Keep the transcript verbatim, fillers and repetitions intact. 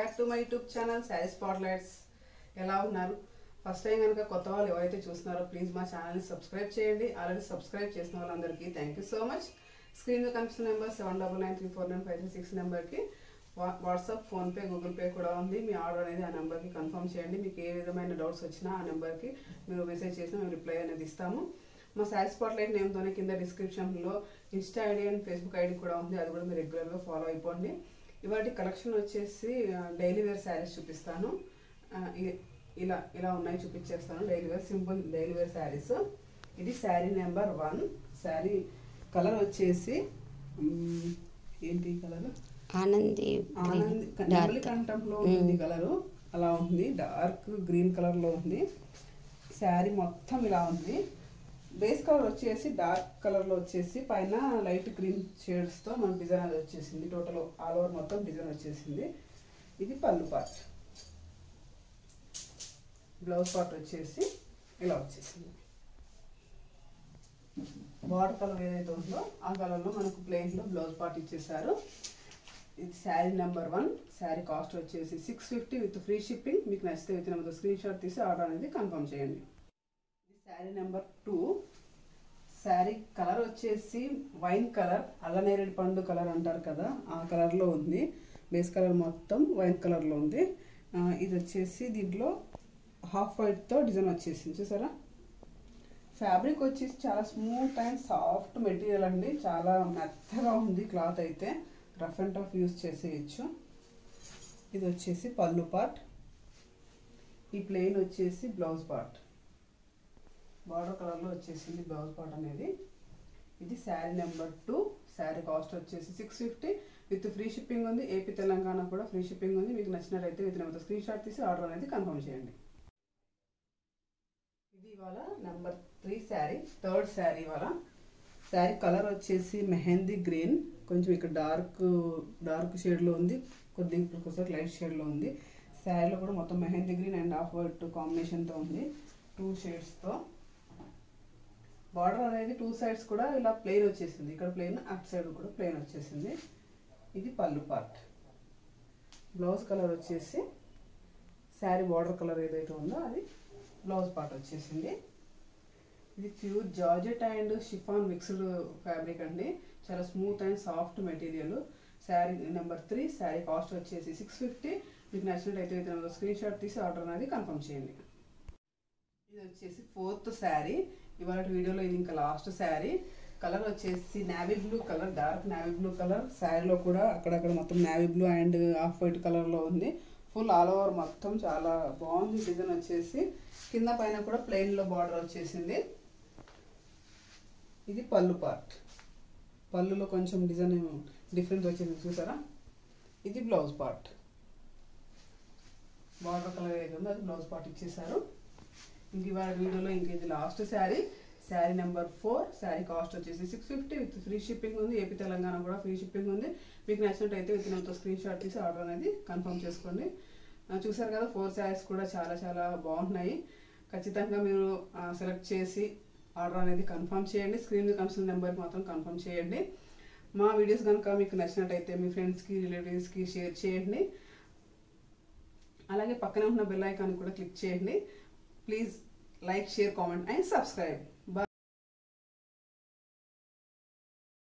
back to my YouTube channel Saree Spotlights. ఎలా ఉన్నారు? First time కనుక కొత్త వాళ్ళు ఎవరైతే చూస్తున్నారో ప్లీజ్ మా ఛానల్ని సబ్స్క్రైబ్ చేయండి. ఆల్రెడీ సబ్స్క్రైబ్ చేసిన వాళ్ళందరికీ thank you so much. Screen మీద కనిపిస్తున్న number seven double nine three four nine five three six నెంబర్కి వాట్సాప్, ఫోన్పే, గూగుల్ పే కూడా ఉంది. మీ ఆర్డర్ అనేది ఆ నెంబర్కి కన్ఫర్మ్ చేయండి. మీకు ఏ విధమైన డౌట్స్ వచ్చినా ఆ నెంబర్కి మీరు మెసేజ్ చేసినా మేము రిప్లై అనేది ఇస్తాము. మా శారీ స్పాట్లైట్ నేమ్తోనే కింద డిస్క్రిప్షన్లో insta ID and Facebook ID కూడా ఉంది. అది కూడా మీరు రెగ్యులర్గా ఫాలో అయిపోండి. ఇవాటి కలెక్షన్ వచ్చేసి డైలీ వేర్ శారీస్ చూపిస్తాను. ఇలా ఇలా ఉన్నాయి చూపించేస్తాను. Daily wear simple daily wear saris. ఇది sari number one. Sari colour వచ్చేసి ఏంటి కలర్? ఆనంది ఆనంది నెమలి కంఠంలో ఉంది కలరు. అలా ఉంది, డార్క్ గ్రీన్ కలర్లో ఉంది. శారీ మొత్తం ఇలా ఉంది. బేస్ కలర్ వచ్చేసి డార్క్ కలర్లో వచ్చేసి పైన లైట్ గ్రీన్ షేడ్స్తో మన డిజైన్ అది వచ్చేసింది. టోటల్ ఆల్ ఓవర్ మొత్తం డిజైన్ వచ్చేసింది. ఇది పళ్ళు పార్ట్. బ్లౌజ్ పార్ట్ వచ్చేసి ఇలా వచ్చేసింది. బార్డర్ కలర్ ఏదైతే ఉందో ఆ కలర్లో మనకు ప్లెయిన్లో బ్లౌజ్ పార్ట్ ఇచ్చేసారు. ఇది sari number one. Sari cost వచ్చేసి six fifty with free shipping. మీకు నచ్చితే విత్ నెంబర్ స్క్రీన్ షాట్ తీసి ఆర్డర్ అనేది కన్ఫర్మ్ చేయండి. ఇది sari number two. Sari colour వచ్చేసి వైన్ కలర్, అల్లనేరేడు పండు కలర్ అంటారు కదా, ఆ కలర్లో ఉంది. బేస్ కలర్ మొత్తం వైన్ కలర్లో ఉంది. ఇది వచ్చేసి దీంట్లో హాఫ్ వైట్తో డిజైన్ వచ్చేసింది. చూసారా? ఫ్యాబ్రిక్ వచ్చేసి చాలా స్మూత్ అండ్ సాఫ్ట్ మెటీరియల్ అండి. చాలా మెత్తగా ఉంది క్లాత్ అయితే. రఫ్ అండ్ టఫ్ యూస్ చేసేయచ్చు. ఇది వచ్చేసి పళ్ళు పార్ట్. ఈ ప్లెయిన్ వచ్చేసి బ్లౌజ్ పార్ట్. బార్డర్ కలర్లో వచ్చేసింది బ్లౌజ్ పార్ట్ అనేది. ఇది sari number two. Sari cost వచ్చేసి six fifty with free shipping ఉంది. ఏపీ తెలంగాణ కూడా ఫ్రీ షిప్పింగ్ ఉంది. మీకు నచ్చినట్లయితే విత్ నెంబర్ స్క్రీన్ షాట్ తీసి ఆర్డర్ అనేది కన్ఫర్మ్ చేయండి. ఇది ఇవాళ number three sari, third sari ఇవాళ. శారీ కలర్ వచ్చేసి మెహందీ గ్రీన్, కొంచెం ఇక్కడ డార్క్ డార్క్ షేడ్లో ఉంది, కొద్దిగా ఇప్పుడు లైట్ షేడ్లో ఉంది. శారీలో కూడా మొత్తం mehndi green and off white కాంబినేషన్తో ఉంది, టూ షేడ్స్తో. బార్డర్ అనేది టూ సైడ్స్ కూడా ఇలా ప్లెయిన్ వచ్చేసింది. ఇక్కడ ప్లెయిన్, అటు సైడ్ కూడా ప్లెయిన్ వచ్చేసింది. ఇది పళ్ళు పార్ట్. బ్లౌజ్ కలర్ వచ్చేసి శారీ బార్డర్ కలర్ ఏదైతే ఉందో అది బ్లౌజ్ పార్ట్ వచ్చేసింది. ఇది pure georgette and chiffon mixed fabric అండి. చాలా smooth and soft material. Sari number three. Sari cost వచ్చేసి సిక్స్ ఫిఫ్టీ. మీకు నచ్చినట్టయితే స్క్రీన్ షాట్ తీసి ఆర్డర్ అనేది కన్ఫర్మ్ చేయండి. ఇది వచ్చేసి ఫోర్త్ శారీ. ఇవాళ వీడియోలో ఇది ఇంకా లాస్ట్ శారీ. కలర్ వచ్చేసి navy blue colour, dark navy blue colour. శారీలో కూడా అక్కడక్కడ మొత్తం navy blue and off white కలర్లో ఉంది. ఫుల్ ఆల్ ఓవర్ మొత్తం చాలా బాగుంది డిజైన్ వచ్చేసి. కింద పైన కూడా ప్లెయిన్లో బార్డర్ వచ్చేసింది. ఇది పళ్ళు పార్ట్. పళ్ళులో కొంచెం డిజైన్ డిఫరెంట్ వచ్చింది, చూసారా? ఇది బ్లౌజ్ పార్ట్. బార్డర్ కలర్ ఏది ఉందో అది బ్లౌజ్ పార్ట్ ఇచ్చేసారు. ఇంక ఇవాళ వీడియోలో ఇంక ఇది last sari. Sari number four. Sari cost వచ్చేసి six fifty with free shipping ఉంది. ఏపీ తెలంగాణ కూడా ఫ్రీ షిప్పింగ్ ఉంది. మీకు నచ్చినట్టయితే విత్ నెంబర్తో స్క్రీన్ షాట్ తీసి ఆర్డర్ అనేది కన్ఫర్మ్ చేసుకోండి. చూసారు కదా, ఫోర్ శారీస్ కూడా చాలా చాలా బాగున్నాయి. ఖచ్చితంగా మీరు సెలెక్ట్ చేసి ఆర్డర్ అనేది కన్ఫర్మ్ చేయండి. స్క్రీన్ మీద కనిపిస్తున్న నెంబర్కి మాత్రం కన్ఫర్మ్ చేయండి. మా వీడియోస్ కనుక మీకు నచ్చినట్టయితే మీ ఫ్రెండ్స్కి, రిలేటివ్స్కి షేర్ చేయండి. అలాగే పక్కనే ఉన్న బెల్ ఐకాన్ కూడా క్లిక్ చేయండి. Please like, share, comment and subscribe.